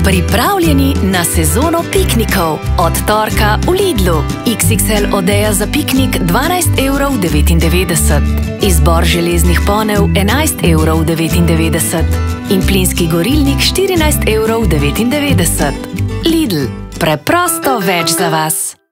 Pripravljeni na sezono piknikov. Od torka v Lidlu. XXL odeja za piknik 12,99 €. Izbor železnih ponev 11,99 € in plinski gorilnik 14,99 €. Lidl. Preprosto več za vas.